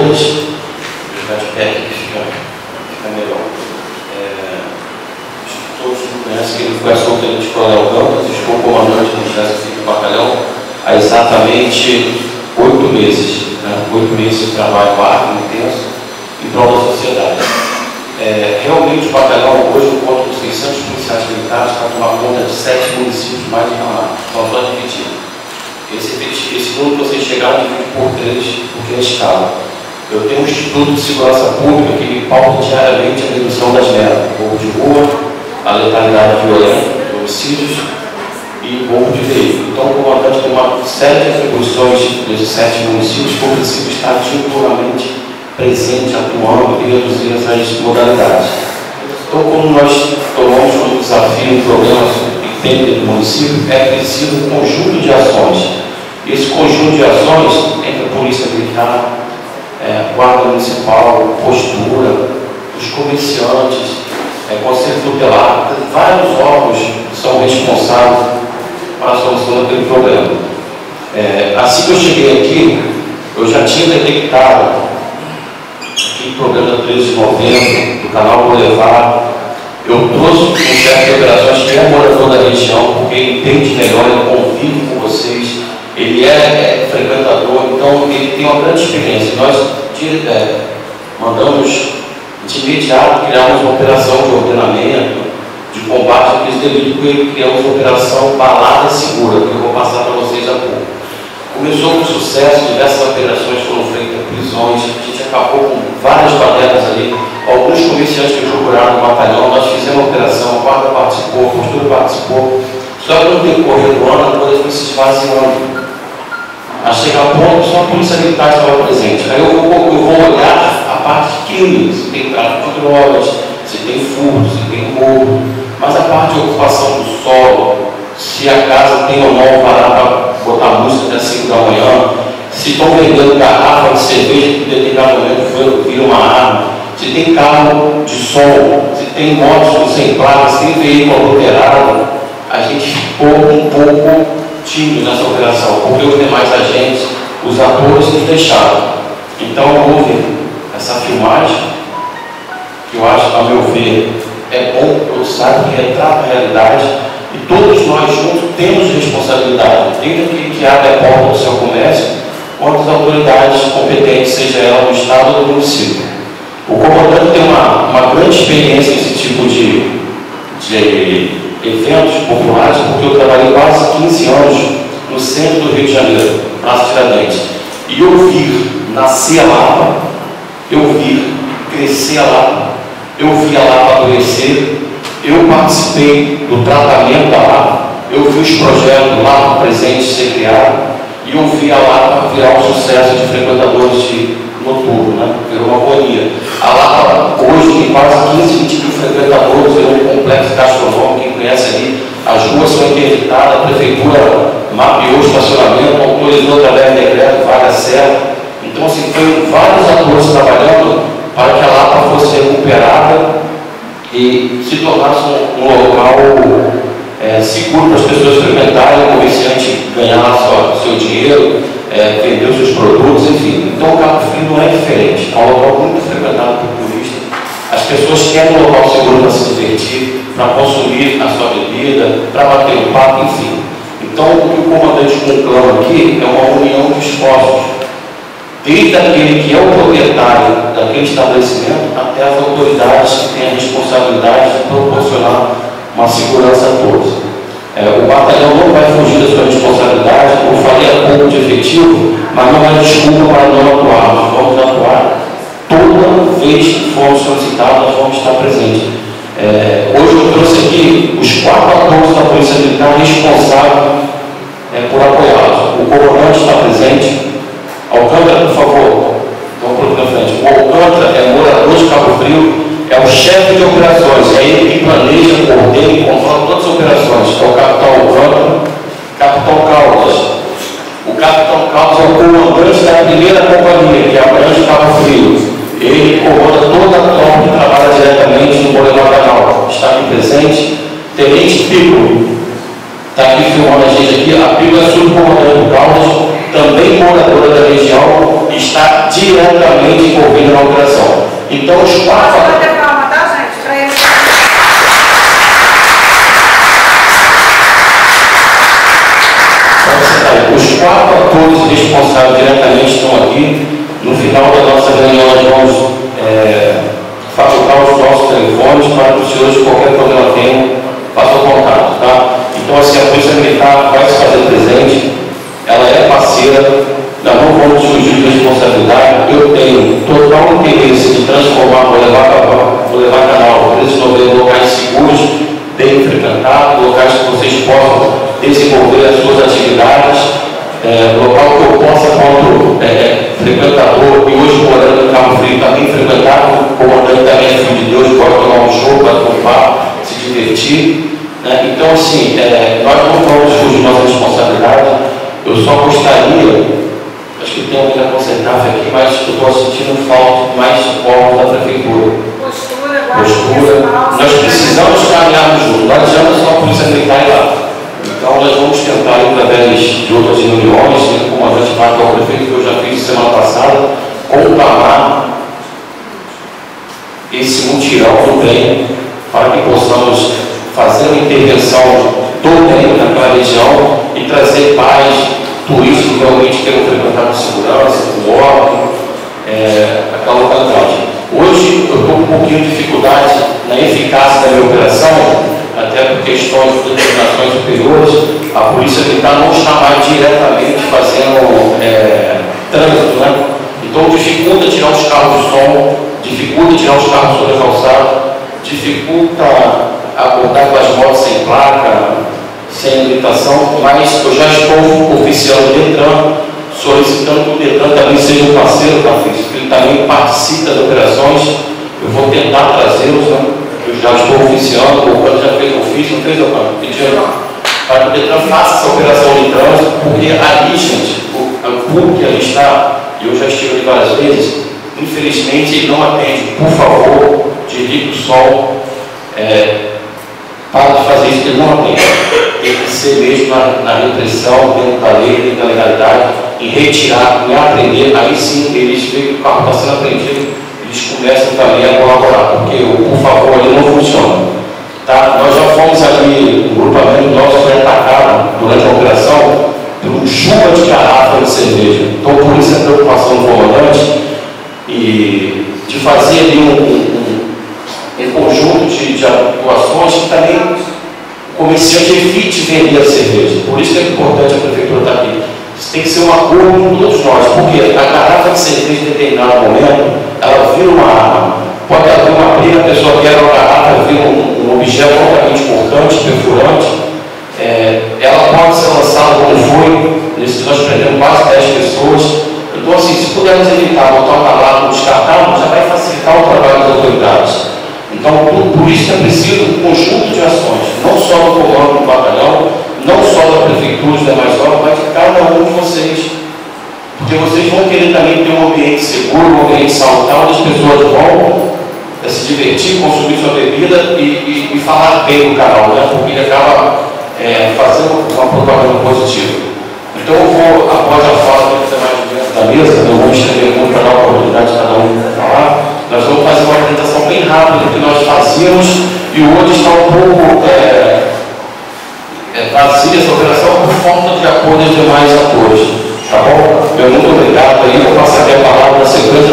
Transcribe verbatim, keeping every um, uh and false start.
todas. Vou ficar de pé aqui, que fica, fica melhor. É, acho que todos me conhecem que ele foi solteiro de Coronel Dantas, estou comandante do exército do batalhão há exatamente oito meses. Né? Oito meses de trabalho árduo, intenso, em prol da sociedade. É, realmente o batalhão hoje conta com seiscentos policiais militares para tomar conta de sete municípios mais de Ramar. Então só dividir. Esse, esse número que vocês chegaram divide por três, porque é escala. Eu tenho um Instituto de Segurança Pública que me pauta diariamente a redução das metas, roubo de rua, a letalidade violenta, homicídios e roubo de veículo. Então o comandante tem uma série de atribuições desses sete municípios que precisa estar diuturnamente presente, atuando e reduzir essas modalidades. Então, como nós tomamos como desafio um problema que tem dentro do município, é preciso um conjunto de ações. Esse conjunto de ações entre a Polícia Militar, é, Guarda Municipal, Postura, os comerciantes, é, Conselho Tutelar, vários órgãos que são responsáveis para a solução daquele problema. É, assim que eu cheguei aqui, eu já tinha detectado o problema da treze de novembro, do canal Boulevard. Eu trouxe um chefe de operações que é morador da região, porque ele entende melhor, ele convive com vocês, ele é, é frequentador, então ele tem uma grande experiência. Nós de, é, mandamos de imediato criar uma operação de ordenamento, de combate a crise de delito, e criamos uma operação Balada Segura, que eu vou passar para vocês a pouco. Começou com sucesso, diversas operações foram feitas, prisões, a gente acabou com várias bateras ali, alguns comerciantes que procuraram no batalhão, nós fizemos a operação, a guarda participou, a postura participou, só que no decorrer do ano a coisa foi se esvaziando. A chegar a ponto, só a polícia militar estava presente. Aí eu vou, eu vou olhar a parte de crime, se tem tráfico de drogas, se tem furto, se tem roubo, mas a parte de ocupação do solo, se a casa tem ou não varar para botar música até cinco da manhã, se estão vendendo garrafa de cerveja que em determinado momento foi, vira uma arma, se tem carro de som, se tem motos sem placa, se tem veículo adulterado, a gente ficou um pouco tímido nessa operação, porque os demais agentes, os atores, nos deixaram. Então houve essa filmagem, que eu acho, a meu ver, é bom, eu sabe que retrata a realidade. E todos nós juntos temos responsabilidade, desde aquele que abre a porta do seu comércio, quanto as autoridades competentes, seja ela do Estado ou do município. O comandante tem uma, uma grande experiência nesse tipo de, de eventos populares, porque eu trabalhei quase quinze anos no centro do Rio de Janeiro, Praça Tiradentes. E eu vi nascer a Lapa, eu vi crescer a Lapa, eu vi a Lapa adoecer. Eu participei do tratamento da Lapa, eu vi os projetos lá presentes ser criados e eu vi a Lapa virar um sucesso de frequentadores de noturno, né? Virou uma agonia. A Lapa hoje tem quase quinze, vinte mil frequentadores, virou um complexo gastronômico, quem conhece ali, as ruas são interditadas, a prefeitura mapeou o estacionamento, autorizou através de decreto, vaga certa. Então, assim, foi vários atores trabalhando para que a Lapa fosse recuperada e se tornasse um, um local é, seguro para as pessoas frequentarem, o comerciante ganhar sua, seu dinheiro, é, vender os seus produtos, enfim. Então o Cabo Frio não é diferente, é um local muito frequentado por turistas. As pessoas querem um local seguro para se divertir, para consumir a sua bebida, para bater um papo, enfim. Então o que o comandante conclama aqui é uma união de esforços, desde aquele que é o proprietário daquele estabelecimento até as autoridades que têm a responsabilidade de proporcionar uma segurança a todos. É, o batalhão não vai fugir da sua responsabilidade, eu falei há pouco de efetivo, mas não é desculpa para não atuar. Nós vamos atuar toda vez que formos solicitados, nós vamos estar presentes. É, hoje eu trouxe aqui os quatro atores da Polícia Militar responsáveis é, por apoiá-los. O comandante está presente. Alcântara, por favor, vamos para a frente. O Alcântara é morador de Cabo Frio, é o chefe de operações, é ele que planeja, coordena e controla todas as operações. É o capitão Alcântara, capitão Caldas. O capitão Caldas é o comandante da primeira companhia, que abrange Cabo Frio. Ele comanda toda a tropa que trabalha diretamente no Boulevard Canal. Está aqui presente. Tenente Pico está aqui filmando a gente aqui. A Pico é subcomandante do Caldas, também moradora da região está diretamente envolvida na operação. Então, os quatro... Pode bater palma, tá, gente? Para ele. Os quatro atores responsáveis diretamente estão aqui. No final da nossa reunião, nós vamos é, facultar os nossos telefones para que os senhores, qualquer problema tenham, façam contato, tá? Então, assim, a Polícia Militar vai se fazer presente, ela é parceira, nós não vamos fugir de responsabilidade. Eu tenho total interesse de transformar, vou levar, vou levar canal, desenvolver locais seguros, bem frequentados, locais que vocês possam desenvolver as suas atividades, é, local que eu possa, quando é, frequentador, e hoje morando em Cabo Frio, também frequentado, o comandante também é filho de Deus, pode tomar um show, pode tomar, se divertir. Né? Então, assim, é, nós não vamos fugir de nossa responsabilidade. Eu só gostaria, acho que tem alguém na Concertaf aqui, mas eu estou sentindo falta de mais suporte da Prefeitura. Postura, Postura. Nós precisamos caminhar juntos, não adianta só a Polícia Militar ir lá. Então, nós vamos tentar, através de outras reuniões, né, como a gente marca o prefeito, que eu já fiz semana passada, conclamar esse mutirão do bem, para que possamos fazer uma intervenção do bem naquela região e trazer paz turísticos que realmente queiram frequentar com segurança, com ordem, é, aquela localidade. Hoje, eu estou com um pouquinho de dificuldade na eficácia da minha operação, até por questões de determinações superiores. A Polícia Militar não está mais diretamente fazendo é, trânsito, né? Então dificulta tirar os carros do som, dificulta tirar os carros sobre a calçada, dificulta abordar com as motos sem placa, sem habilitação, mas eu já estou oficiando o DETRAN, solicitando que o DETRAN também seja um parceiro da F I S, que ele também participe das operações. Eu vou tentar trazê-los, né? Eu já estou oficiando, o Cano já fez, eu fiz, não fez, eu pedindo para que o DETRAN faça essa operação de trânsito, porque ali, gente, o, o público que ali está, e eu já estive ali várias vezes, infelizmente ele não atende. Por favor, desligue o som, é, para de fazer isso, ele não atende. Tem que ser mesmo na, na repressão, dentro da lei, dentro da legalidade, em retirar, em aprender, aí sim eles veem que o carro está sendo apreendido, eles começam também a colaborar, porque o por favor ali não funciona. Tá? Nós já fomos ali, o grupamento nosso foi atacado durante a operação por uma chuva de garrafa de cerveja. Então, por isso a preocupação do comandante e de fazer ali um, um, um conjunto de, de atuações que também o comerciante evite vender a cerveja. Por isso que é importante a prefeitura estar aqui. Isso tem que ser um acordo com todos nós, porque a garrafa de cerveja em determinado momento, ela vira uma arma. Pode haver uma briga, a pessoa quebra a garrafa, vira um, um objeto altamente cortante, perfurante. É, ela pode ser lançada como foi, nesse nós prendemos quase dez pessoas. Então, assim, se pudermos evitar, botar o calato, descartar, já vai facilitar o trabalho das autoridades. Então, por, por isso é preciso um conjunto de ações, não só do comando do batalhão, não só da prefeitura e dos demais órgãos, mas de cada um de vocês. Porque vocês vão querer também ter um ambiente seguro, um ambiente saudável, onde as pessoas vão é, se divertir, consumir sua bebida e, e, e falar bem do canal, né? Porque ele acaba é, fazendo uma propaganda positiva. Então eu vou, após a fala que está mais dentro da mesa, eu vou estender muito para dar a oportunidade de cada um falar. Nós vamos fazer uma apresentação bem rápida do que nós fazíamos e hoje está um pouco é, é, vazia essa operação por falta de apoio dos demais atores. Tá bom? Meu muito obrigado aí, vou passar aqui a palavra na sequência